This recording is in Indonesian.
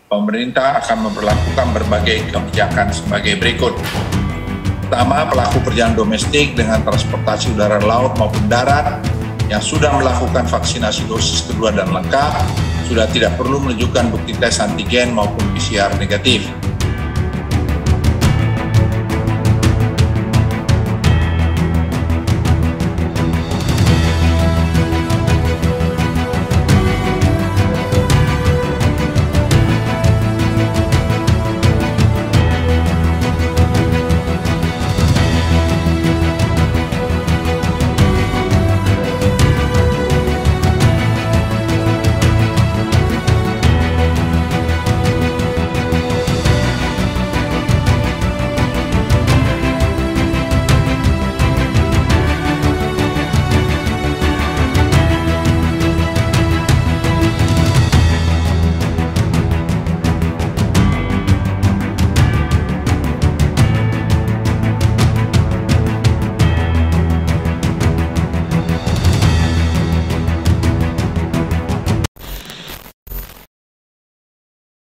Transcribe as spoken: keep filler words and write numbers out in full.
pemerintah akan memperlakukan berbagai kebijakan sebagai berikut. Pertama, pelaku perjalanan domestik dengan transportasi udara, laut maupun darat yang sudah melakukan vaksinasi dosis kedua dan lengkap, sudah tidak perlu menunjukkan bukti tes antigen maupun P C R negatif.